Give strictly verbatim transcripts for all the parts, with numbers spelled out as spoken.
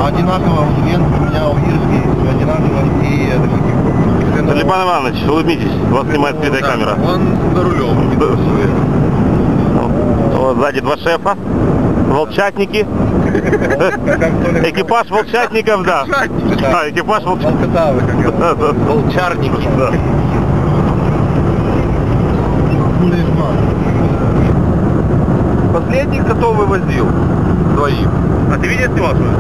Одинаково, вот лент у меня у Ирски одинаково и это... Степан Иванович, улыбнитесь, вас снимает скрытая да, камера. Он за рулем. Вот сзади два шефа, волчатники. Экипаж волчатников, да. Да, экипаж волчатников. Волчарники. Последних котов вывозил. Двоих. А ты видел снимал, что ли?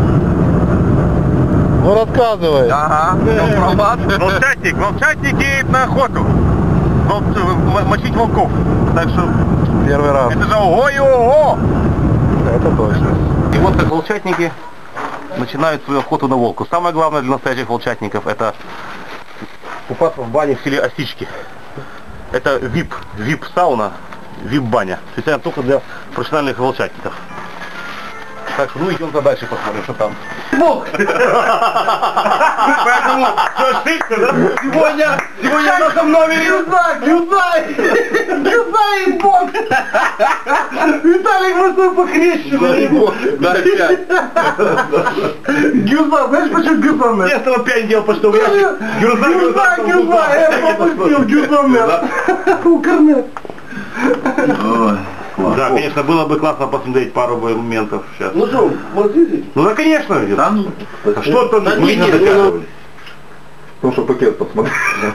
Ну рассказывай. Ага. Волчатник, волчатник едет на охоту. Вол... Мочить волков. Так что... Первый раз. Это же ого и ого! Это точно. И вот так волчатники начинают свою охоту на волку. Самое главное для настоящих волчатников — это купаться в бане в селе Осички. Это вип, вип-сауна, вип-баня. Специально только для профессиональных волчатников. Так что, ну идем-ка дальше посмотрим, что там. Волк! Поэтому, сегодня, сегодня в нашем номере... Гюза, гюза! Гюза и бог! Виталик просто похрещенный. Да, опять. Гюза, знаешь, почему гюза? Я стал пять дел почтовый ящик. Гюза, гюза, гюза! Я пропустил гюза. Укорнет. Да, конечно, было бы классно посмотреть пару моментов сейчас. Ну что, вот видите? Ну да, конечно. Да, ну. А что там Да, мы не, не не, доказывали? Ну что, пакет посмотри.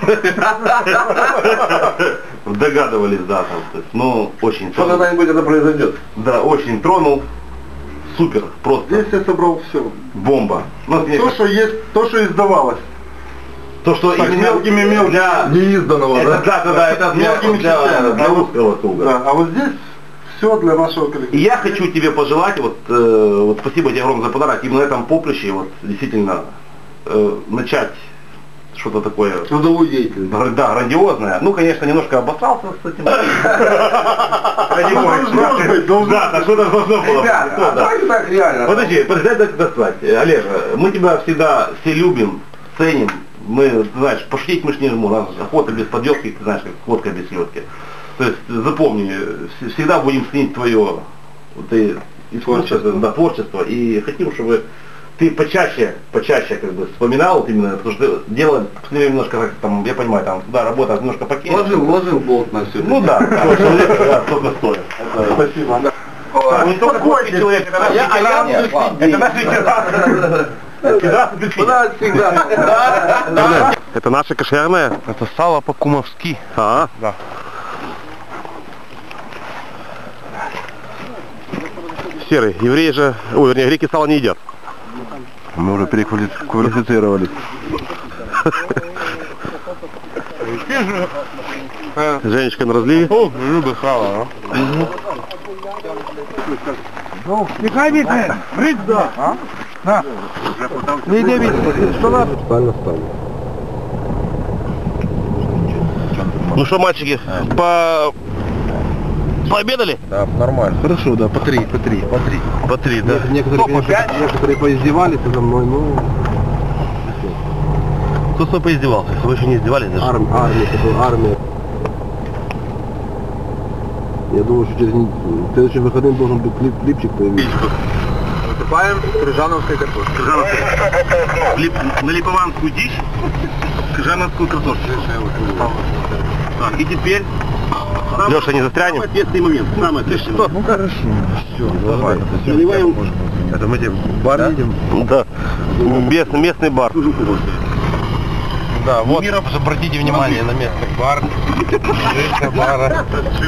Догадывались, да, там. То есть, ну, очень. Что когда-нибудь это произойдет? Да, очень тронул. Супер, просто. Здесь я собрал все. Бомба. Ну, То, что есть, то, что издавалось. То, что Так, именно мелкими мелкими для... неизданного, Это, да? да, да, да, это для, мелкими для, частями, для а вот- узкого круга. Да, а вот здесь все для нашего коллектива. И я хочу тебе пожелать, вот, э, вот спасибо тебе огромное за подарок, именно на этом поприще, вот, действительно, э, начать что-то такое, Трудовую деятельность. гра- да, грандиозное. Ну, конечно, немножко обосрался с этим. Должно быть, должно Да, так что-то должно было. Ребята, быть, а да. давайте так реально. Подожди, подожди, дай достать. Олежа, мы тебя всегда все любим, ценим. Мы, ты знаешь, пошутить мы ж не жму, у нас охота без подъемки, ты знаешь, как ходка без лёдки. То есть запомни, вс- всегда будем ценить твое ты, творчество, да, творчество, и хотим, чтобы ты почаще, почаще как бы вспоминал вот именно, потому что дело немножко, как там, я понимаю, там, да, работа немножко покинет. Вложил, вложил болт на все. Ну да, да, человек, да, столько стоит. Это- Спасибо. Да, не только творческий человек, это наши Я- а я ветераны, буду следить. это наши ветераны. Пидорасы без У нас всегда. Да, да. Это наше кошерное? Это сало по-кумовски. А, Да. серый, евреи же, ой, вернее, греки сало не едят. Мы уже переквалифицировались. Женечка на разливе. О, люблю сало, а? Нехай вітер! Рить, да! А? На! Не йде вітер! Що нас? Спально стало. Ну что, мальчики, по... пообедали? Да, нормально. Хорошо, да, по три, по три, по три. По три, да? Некоторые, конечно, некоторые поиздевались надо мной, ну... Кто с тобой поиздевался? Вы еще не издевались даже? Арм, армия, такой, армия. Я думаю, что через не- следующим выходным должен быть клип, клипчик появиться. Высыпаем крыжановской картошкой. Лип... На липованскую дичь, крыжановскую картошку. Так, и теперь... Леша, не застрянем? Самый ответственный момент. Самый ответственный момент. Ну хорошо, все, давай. Наливаем... Это мы где, в бар едем? Да. Местный, местный бар. Да, вот, обратите внимание на местный бар. Крышка бара.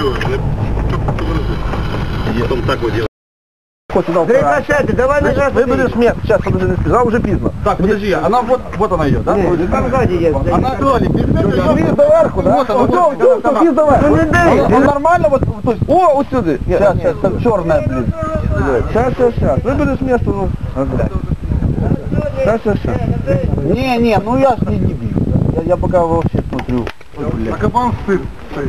Потом так вот делаем. Прекращайте, давай нажать. Выберешь место, сейчас, подожди, не сказал, уже пизно. Так, подожди, она вот, вот она идет, да? Нет, там сзади есть. Она доли, пизда доверху, да? Вот она, вот сюда, пизда доверху. Ну не дай. Он нормально, вот, то есть, о, вот сюда. Сейчас, сейчас, там черная, блин. Сейчас, сейчас, сейчас. Выберешь место, ну. Сейчас, сейчас, сейчас. Не, не, ну я ж не дебил. Я, я пока вообще смотрю. А кабан стыд стоит.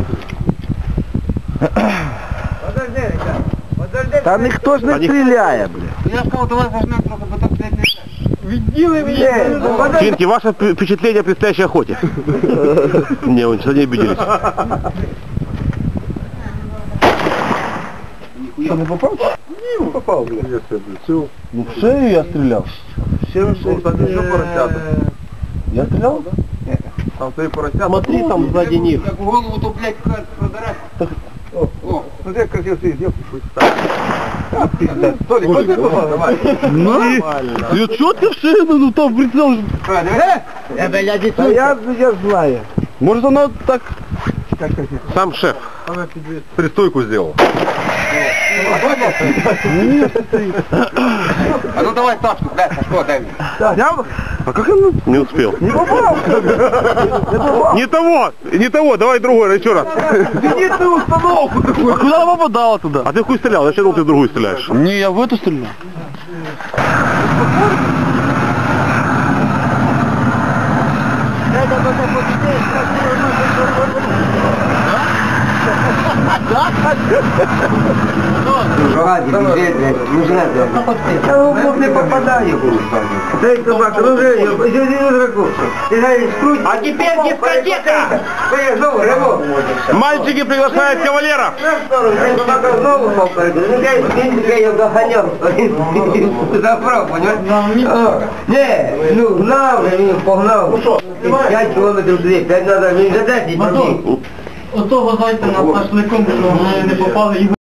Подожди, ребят. Подожди. Та ніхто ж не стріляє, бля. Я сказал, давай зажмем трохи, потом стрелять не станешь. Виділи мене. Финки, ваше впечатление о предстоящей охоте? Не, вы ничего не обиделись. Що, не попав? шею попал, блядь. Ну в шею я стрелял. В шею, в шею. Кстати, еще поросята. Я стрелял? Нет. Там твои поросята. Смотри, там сзади них. Как в голову, то, блядь, продорать. О, о, смотри, как красиво сидит, ёпта, хуй ставь. Толик, вот это давай. Нормально. Ну что ты в шею, ну там прицел. Э, блядь, Да я, я знаю. Может она так... Сам шеф пристойку сделал. А ну давай тачку, блядь, Сашко, дай мне. А как она? Не успел. Не попал. Не попал. Не того, не того, давай другой, еще раз. Иди ты установку такую. А куда она попадала туда? А ты в какую стрелял? Я считал, ты в другую стреляешь. Не, я в эту стрелял. Ради, бежит, блядь, не знаю, блядь. Я в лоб не попадаю. Дай собака, ну же, я посередину драку. Ты знаешь, скруть. А теперь дискотека! Ты знову, рыбу. Мальчики приглашают кавалера. Собака знову попадает. Ну я, я его доганял. Заправ, понимаешь? Не, ну, гнав, він погнав. п'ять кілометрів туди, п'ять треба, він за десять. Отого зайця над шашликом, що ми не попали.